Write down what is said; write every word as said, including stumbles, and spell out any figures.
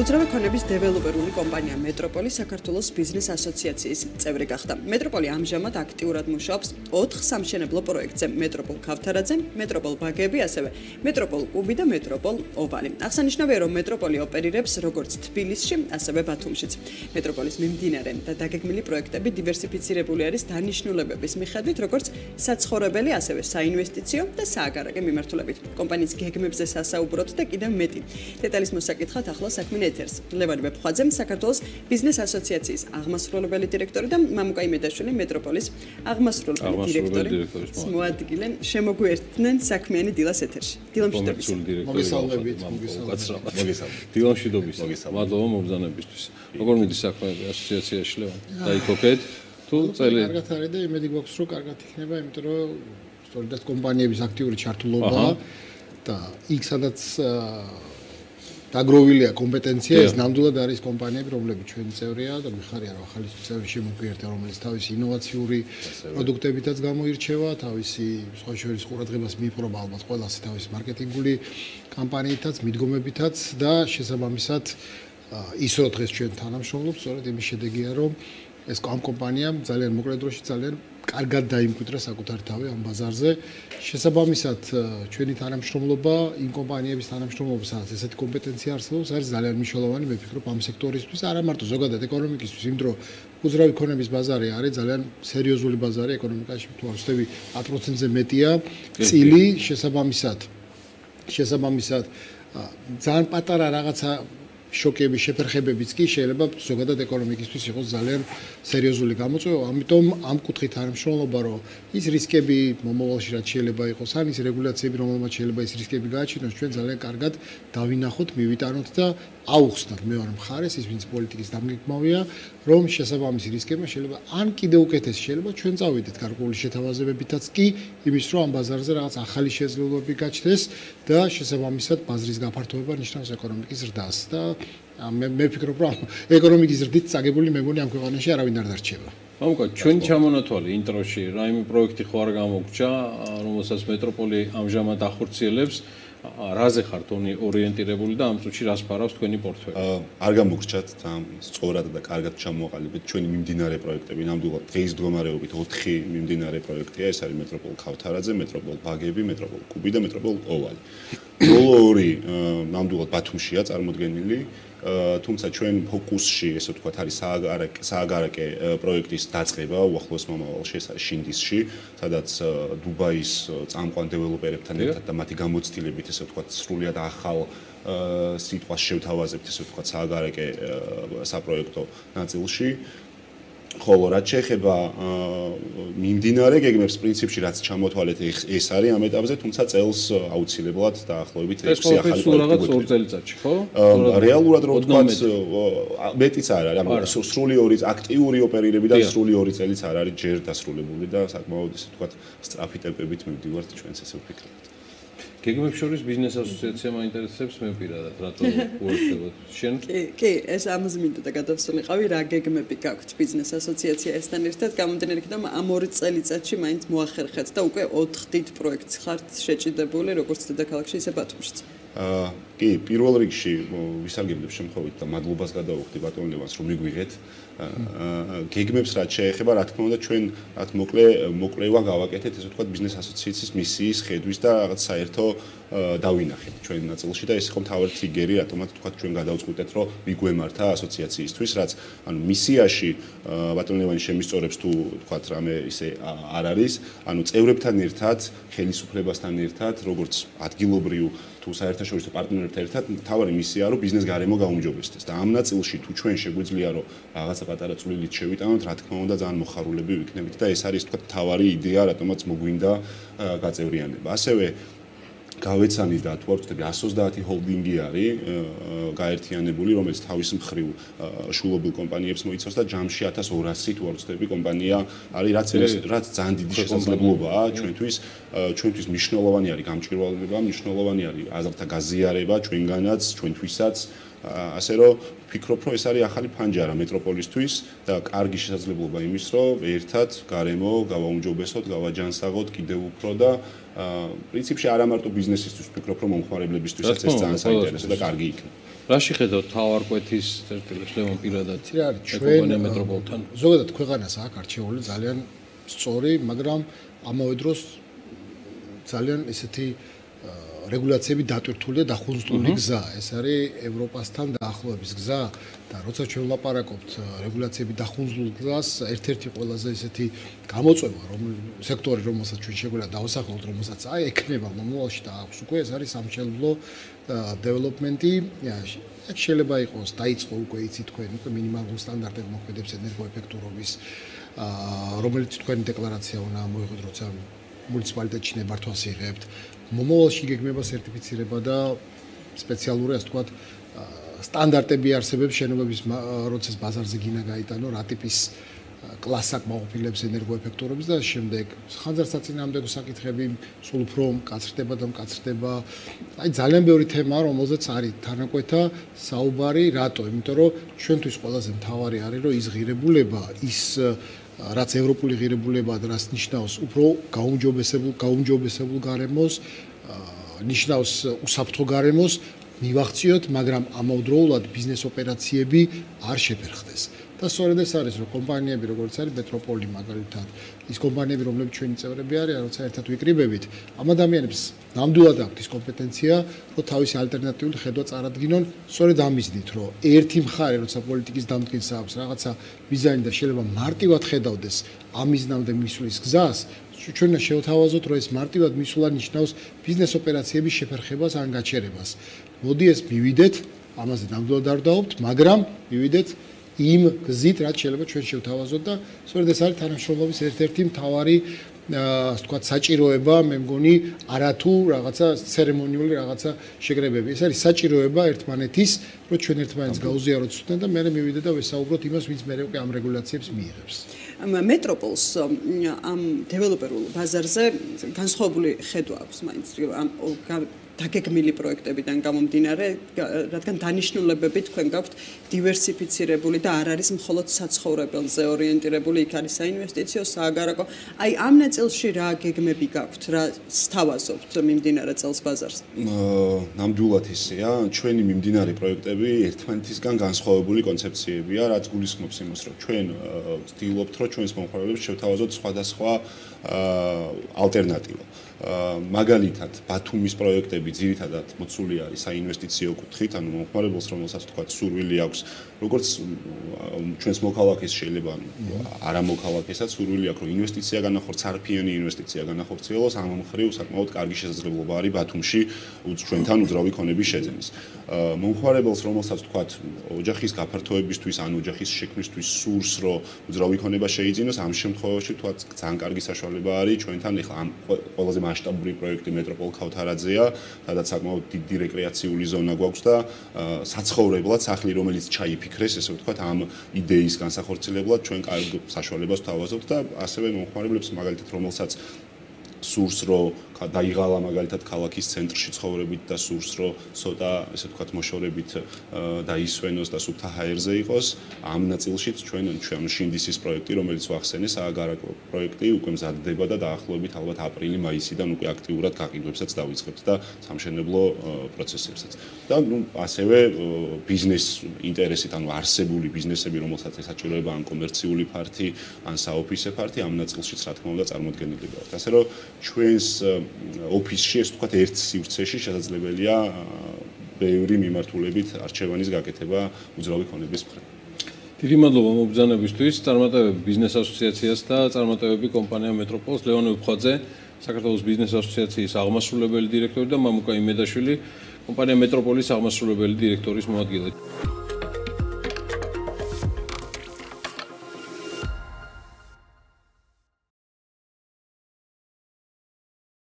უძრავი ქონების დეველოპერული კომპანია მეტროპოლი საქართველოს ბიზნეს ასოციაციის წევრი გახდა. მეტროპოლი ამჟამად აქტიურად მუშაობს ოთხ სამშენებლო პროექტზე: მეტროპოლ ქავთარაძე, მეტროპოლ ბაგები, ასევე მეტროპოლ კუბი და მეტროპოლ ოვალი. აღსანიშნავია, რომ მეტროპოლი ოპერირებს როგორც თბილისში, ასევე ბათუმშიც. მეტროპოლის მიმდინარე და დაგეგმილი პროექტები დივერსიფიცირებული არის დანიშნულებების მიხედვით, როგორც საცხოვრებელი, ასევე საინვესტიციო და სააგარაკე მიმართულებით. კომპანიის გეგმებზე სასაუბროთ და კიდევ მეტი დეტალის მოსაკითხად ახლა საქმე ეთერს. ლევან ვეფხვაძე, საქართველოს ბიზნეს ასოციაციის აღმასრულებელი დირექტორი და მამუკა იმედაშვილი, მეტროპოლის აღმასრულებელი დირექტორი. მოადგილენ შემოგვიერთდნენ საქმიანი დილას ეთერში. დილამშვიდობის. მოგესალმებით, მოგესალმებით. დილამშვიდობის. მადლობა მომბრძანებისთვის. როგორ მიდის საქმე ასოციაციაში, ლევან? დაიქოქეთ თუ წელი? კარგად არის და იმედი გვაქვს, რომ კარგად იქნება, იმიტომ რომ სწორედ კომპანიების აქტიური ჩართულობაა და იქ სადაც დაგროვილია კომპეტენცია, ეს ნამდვილად არის კომპანიები, რომლებიც ჩვენი წევრია და მიხარია, რომ ახალი წევრი შემოგვიერთდა, რომელიც თავისი ინოვაციური პროდუქტებითაც გამოირჩევა, თავისი სხვა შორის ყურადღებას მიიპყრობა ალბათ ყველასი თავისი მარკეტინგული კამპანიითაც, მიდგომებითაც და შესაბამისად ის რო დღეს ჩვენ თანამშრომლობთ, სწორედ იმის შედეგია, რომ ეს ამ კომპანიამ ძალიან მოკლე დროში ძალიან კარგად დაიმკვიდრა საკუთარ თავი ამ ბაზარზე. შესაბამისად, ჩვენი თანამშრომლობა იმ კომპანიების თანამშრომლობა, სადაც ესეთი კომპეტენცია არსებობს, არის ძალიან მნიშვნელოვანი, მე ვფიქრობ, ამ სექტორისთვის, არა მარტო ზოგადად ეკონომიკისთვის, იმ დრო უძრავი ქონების ბაზარი არის ძალიან სერიოზული ბაზარი ეკონომიკაში, თუ არ ვცდები ათ პროცენტზე მეტია წილი, შესაბამისად. შესაბამისად, ძალიან პატარა რაღაცა შოკები, შეფერხებებიც კი შეიძლება ზოგადად ეკონომიკისთვის იყოს ძალიან სერიოზული გამოწვევა, ამიტომ ამ კუთხით თანამშრომლობა, რომ ის რისკები მომავალში რაც შეიძლება იყოს, ან ის რეგულაციები, რომელმაც შეიძლება ის რისკები გააჩინოს, ჩვენ ძალიან კარგად დავინახოთ, მივიტანოთ და აუხსნათ მეორე მხარეს, ის ვინც პოლიტიკის დამგეგმავია, რომ შესაბამისი რისკებმა შეიძლება ან კიდევ უკეთესი შეიძლება ჩვენ წავიდეთ გარკვეული შეთავაზებებითაც კი, იმის რომ ამ ბაზარზე რაღაც ახალი შესაძლებლობები გაჩნდეს და შესაბამისად ბაზრის გაფართოება ნიშნავს ეკონომიკის ზრდას და მე მე ვფიქრობ, რომ ეკონომიკის ზრდით წაგებული მე მგონი ამ ქვეყანაში არავინ არ დარჩება. მამუკა, ჩვენ ჩამონათვალი ინტროში, რაიმე პროექტი ხო არ გამოგჭა, რომელსაც მეტროპოლი ამჟამად ახორციელებს, რაზე ხართ ორიენტირებული და ამ წუთში რას ფარავს თქვენი პორტფელი? არ გამოგრჩათ და სწორად და კარგად ჩამოაყალიბეთ ჩვენი მიმდინარე პროექტები. ნამდვილად დღის მდგომარეობით ოთხი მიმდინარე პროექტია, ეს არის მეტროპოლ ქავთარაძე, მეტროპოლ ბაგები, მეტროპოლ კუბი და მეტროპოლ ოვალი. ბოლო ორი ნამდვილად ბათუმშია წარმოდგენილი. თუმცა ჩვენ ფოკუსში, ესე ვთქვათ, არის სააგარაკე პროექტის დაწყება უახლოეს მომავალში, ეს არის შინდისში, სადაც დუბაის წამყვან დეველოპერებთან ერთად და მათი გამოცდილებით, ესე ვთქვათ, სრულიად ახალ სიტყვას შევთავაზებთ, ესე ვთქვათ, სააგარაკე საპროექტო ნაწილში. ხოლო რაც შეეხება მიმდინარე გეგმებს პრინციპში რაც ჩამოთვალეთ ეს არის ამ ეტაპზე, თუმცა წელს აუცილებლად დაახლოებით ექვსი ახალი პროექტი რაღაც ორ წელიწადში, ხო? რეალურად რო ვთქვათ, მეტიც არ არის, სრული ორი აქტიური ოპერირებიდან სრული ორი წელიც არ არის ჯერ დასრულებული და საკმაოდ ისე ვთქვათ სწრაფი ტემპებით მივდივართ ჩვენც ესე ვფიქრობთ. გეგმებს შორის ბიზნეს ასოციაცია მაინტერესებს მე პირადად, რატო უერთდებოდ? შენ? კი, კი, ეს ამაზე მინდოდა გადავსულიყავი, რა გეგმები გაქვთ ბიზნეს ასოციაციასთან ერთად, გამომდინარე იქიდან ამ ორი წელიწადში მაინც მოახერხეთ და უკვე ოთხ დიდ პროექტს ხართ შეჭიდებული, როგორც დედაქალაქში, ისე ბათუმშიც. აა, კი, პირველ რიგში ვისარგებლებ შემთხვევით და მადლობას გადავუხდი ბატონ ლევანს, რომ მიგვიღეთ. გეგმებს რაც შეეხება, რა თქმა უნდა, ჩვენ რაც მოკლე მოკლევა გავაკეთეთ, ესე ვთქვათ, ბიზნეს ასოციაციის მისიის ხედვის და რაღაც საერთო დავინახეთ ჩვენ ნაწილში და ეს იყო მთავარი ტრიგერი, რატომაც ვთქვათ, ჩვენ გადავწყვიტეთ, რომ მიგვემართა ასოციაციისთვის, რაც ანუ მისიაში ბატონ ლევანი შემისწორებს თუ ვთქვათ, რამე ისე არ არის, ანუ წევრებთან ერთად, ხელისუფლებასთან ერთად, როგორც ადგილობრივ თუ საერთაშორისო პარტნიორებთან ერთად, მთავარი მისია რომ ბიზნეს გარემო გაუმჯობესდეს და ამ ნაწილში თუ ჩვენ შეგვიძლია რომ რაღაცა პატარა წვლილით შევიტანოთ, რა თქმა უნდა, ძალიან მოხარულები ვიქნებით და ეს არის თქვა მთავარი იდეა, რატომაც მოგვინდა გაწევრიანება. ასევე გავეცანით და თუ არ ვცდები εκατს ოცდაათი ჰოლდინგი არის გაერთიანებული, რომელიც თავის მხრივ შულობილ კომპანიებს მოიცავს და ჯამში ათას ორასი თუ არ ვცდები კომპანია არის, რაც რაც ძალიან დიდი შესაძლებლობაა ჩვენთვის, ჩვენთვის მნიშვნელოვანი არის გამჭვირვალება, მნიშვნელოვანი არის აზრთა გაზიარება ჩვენგანაც, ჩვენთვისაც. ასე რომ ვფიქრობ, რომ ეს არის ახალი ფანჯარა მეტროპოლისთვის და კარგი შესაძლებლობა იმის, რომ ერთად გარემო გავაუმჯობესოთ, გავაჯანსაღოთ კიდევ უფრო და პრინციპში არა მარტო ბიზნესისთვის ვფიქრობ, რომ მომხმარებლებისთვისაც ეს ძალიან საინტერესო და კარგი იქნება. რა შეხედოთ თავარკვეთის წერტილებს ლევონ პირადად რა არის ჩვენ მეტროპოლთან ზოგადად ქვეყანას აქვს არჩეული ძალიან სწორი, მაგრამ ამავე დროს ძალიან ესეთი რეგულაციები დატვირთული და დახუნწული გზა. ეს არის ევროპასთან დაახლოების გზა და როცა ჩვენ ვლაპარაკობთ რეგულაციები დახუნწულ გზას, ერთ-ერთი ყველაზე ესეთი გამოწვევა, რომ სექტორი, რომელსაც ჩვენ შეგვიძლია დავასახელოთ, რომელსაც აი ექნება მომავალში და აქვს უკვე, ეს არის სამშენებლო დეველოპმენტი. აქ შეიძლება იყოს დაიწყო უკვე იცი თქვენ უკვე მინიმალურ სტანდარტებს მოქმედებს ენერგოეფექტურობის, რომელიც თქვენი დეკლარაცია უნდა მოიღოთ, როცა მუნიციპალიტეტში ნებართვას იღებთ. მომავალში გეგმება სერტიფიცირება და სპეციალური, ასე ვთქვათ, სტანდარტები არსებობს შენობების როცა ბაზარზე გინა გაიტანო, რა ტიპის კლასს აკმაყოფილებს ენერგოეფექტურობის და შემდეგ ხანძარსაწინააღმდეგო საკითხები სულ უფრო მკაცრდება და მკაცრდება. აი ძალიან ბევრი თემაა, რომელზეც არის თანაკვეთა საუბარი, რატო? იმიტომ რომ ჩვენთვის ყველაზე მთავარი არის, რომ ის ღირებულება, ის რაც ევროპული ღირებულებაა და რაც ნიშნავს უფრო გაუმჯობესებულ გაუმჯობესებულ გარემოს, ნიშნავს უსაფრთხო გარემოს, მივახციოთ, მაგრამ ამავდროულად ბიზნეს ოპერაციები არ შეფერხდეს. და სწორედ ეს არის, რომ კომპანიები, როგორც არის მეტროპოლი მაგალითად, ის კომპანიები, რომლებიც ჩვენი წევრები არიან, როცა ერთად ვიკრიბებით, ამ ადამიანებს ნამდვილად აქვთ ის კომპეტენცია, რომ თავისი ალტერნატიული ხედვა წარადგინონ, სწორედ ამ მიზნით, რომ ერთი მხარე, როცა პოლიტიკის დამდგენს აქვს რაღაცა ბიზანი და შეიძლება მარტივად ხედავდეს ამ მიზნამდე მისვლის გზას, ჩვენ უნდა შევთავაზოთ, რომ ეს მარტივად მისვლა ნიშნავს ბიზნეს ოპერაციების შეფერხებას ან გაჩერებას. მოდი ეს მივიდეთ, ამაზე ნამდვილად არ დავობთ, მაგრამ მივიდეთ იმ გზით, რაც შეიძლება ჩვენ შევთავაზოთ და სწორედ ეს არის თანამშრომლობის ერთ-ერთი მთავარი, ასე ვთქვათ, საჭიროება, მე მგონი, არათუ რაღაცა ცერემონიული რაღაცა შეკრებები. ეს არის საჭიროება ერთმანეთის, რომ ჩვენ ერთმანეთს გაუზიაროთ სულთან და მე მივიდეთ და ვესაუბროთ იმას, ვინც მე უკვე ამ რეგულაციებს მიიღებს. მეტროპოლს ამ დეველოპერულ ბაზარზე განსხვავებული ხედვა აქვს მაინც ამ დაგეგმილი პროექტებიდან გამომდინარე, რადგან დანიშნულებები თქვენ გაქვთ დივერსიფიცირებული და არ არის მხოლოდ საცხოვრებელზე ორიენტირებული, იქ არის საინვესტიციო, სააგარაკო. აი ამ ნაწილში რა გეგმები გაქვთ, რა სთავაზობთ მიმდინარე წელს ბაზარს? ნამდვილად ისეა, ჩვენი მიმდინარე პროექტები ერთმანეთისგან განსხვავებული კონცეფციებია, რაც გულისხმობს იმას, რომ ჩვენ ვცდილობთ, რომ ჩვენს მომხმარებლებს შევთავაზოთ სხვადასხვა ალტერნატივა. მაგალითად, ბათუმის პროექტები ძირითადად მოცული არის საინვესტიციო კუთხით, ანუ მომხმარებელს, რომელსაც თქვა სურვილი აქვს, როგორც ჩვენს მოქალაქეს შეიძლება არა მოქალაქესაც სურვილი აქვს, რომ ინვესტიცია განახორციელოს, სარფიანი ინვესტიცია განახორციელოს, ამ მხრივ საკმაოდ კარგი შესაძლებლობა არის ბათუმში ჩვენთან უძრავი ქონების შეძენის. მომხმარებელს, რომელსაც თქვა ოჯახის გაფართოებისთვის, ან ოჯახის შექმნისთვის სურს, რომ უძრავი ქონება შეიძინოს, ამ შემთხვევაში თქვა ძალიან კარგი საშუალება არის ჩვენთან ეხლა ამ ყველაზე მასშტაბური პროექტი მეტროპოლ ქავთარაძეა, სადაც საკმაოდ დიდი რეკრეაციული ზონა გვაქვს და საცხოვრებლად სახლი, რომელიც ჩაიფიქრეს, ესე ვთქვათ, ამ იდეის განსახორციელებლად ჩვენ კარგ საშუალებას ვთავაზობთ და ასევე მომხმარებლებს მაგალითად, რომელსაც სურს, რომ დაიღალა მაგალითად ქალაქის ცენტრში ცხოვრებით და სურს, რომ ცოტა, ესე ვთქვათ, მოშორებით დაისვენოს და სუფთა ჰაერზე იყოს, ამ ნაწილშიც ჩვენ ჩვენ შინდისის პროექტი, რომელიც ვახსენე, სააგარაკო პროექტი უკვე მზადდება და დაახლოებით ალბათ აპრილი-მაისიდან უკვე აქტიურად გაყიდვებსაც დავიწყებთ და სამშენებლო პროცესებსაც. და ნუ ასევე ბიზნეს ინტერესით, ანუ არსებული ბიზნესები, რომელსაც ესაჭიროება ან კომერციული ფართი, ან საოფისე ფართი, ამ ნაწილშიც რა თქმა უნდა წარმოდგენილი გვაქვს. ასე რომ ჩვენს ოფისში, ეს ვთქვათ, ერთ სივრცეში შესაძლებელია ბევრი მიმართულებით არჩევანის გაკეთება უძრავი ქონების მხრივ. დიდი მადლობა მობრძანებისთვის, წარმატებები ბიზნეს ასოციაციას და წარმატებები კომპანია მეტროპოლს. ლევონ უხაძე, საქართველოს ბიზნეს ასოციაციის აღმასრულებელი დირექტორი და მამუკა იმედაშვილი, კომპანია მეტროპოლის აღმასრულებელი დირექტორის მოადგილე.